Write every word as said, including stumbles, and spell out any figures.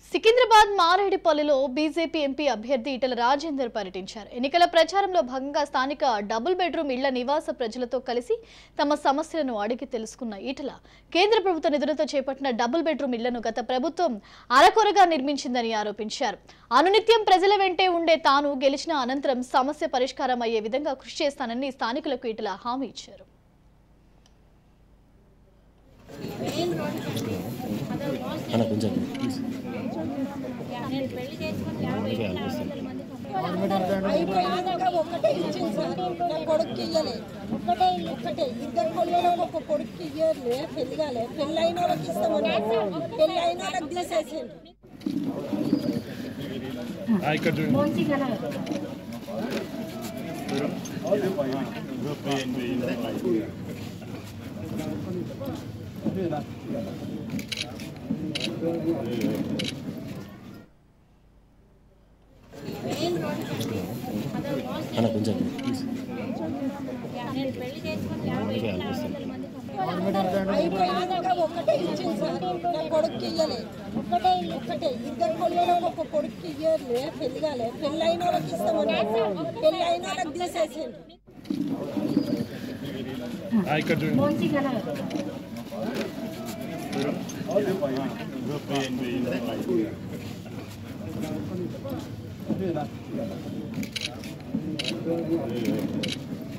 Secunderabad మారేడుపల్లిలో BJP MP అభ్యర్థి ఈటెల రాజేందర్ పర్యటించారు. ఎన్నికల ప్రచారంలో భాగంగా స్థానిక డబుల్ బెడ్రూమ్ ఇళ్ల నివాస ప్రజలతో కలిసి తమ సమస్యలను అడిగి తెలుసుకున్న ఈటెల కేంద్ర ప్రభుత్వ నిధులతో చేపట్టిన డబుల్ బెడ్రూమ్ ఇళ్లను గత ప్రభుత్వం అరకొరగా నిర్మించిందని ఆరోపించారు. అనునిత్యం ప్రజల వెంటే ఉండే తాను గెలిచిన అనంతరం సమస్య పరిష్కారం అయ్యే విధంగా కృషి చేస్తానని స్థానికులకు ఈటెల హామీ ఇచ్చారు. అయిపోయినాక ఒక్కటే ఇచ్చింది సార్, నా కొడుకు ఇయ్యలే. ఒక్కటే ఒక్కటే ఇద్దరు కొడుకు ఒక కొడుకు ఇయ్యలే, పెళ్లి కాలే. పెళ్ళి అయిన వాళ్ళకి ఇస్తామని పెళ్ళి అయిన వాళ్ళకి తీసేసింది. అయిపోయినాక ఒక్కటే ఇచ్చింది సార్, నా కొడుకు ఇయ్యలే. ఒక్కటే ఒక్కటే ఇద్దరు కొడుకు ఒక కొడుకు ఇయ్యలే, పెళ్లి కాలే. పెళ్ళి అయిన వాళ్ళకి ఇస్తామని పెళ్ళి అయిన వాళ్ళకి తీసేసింది. Yeah.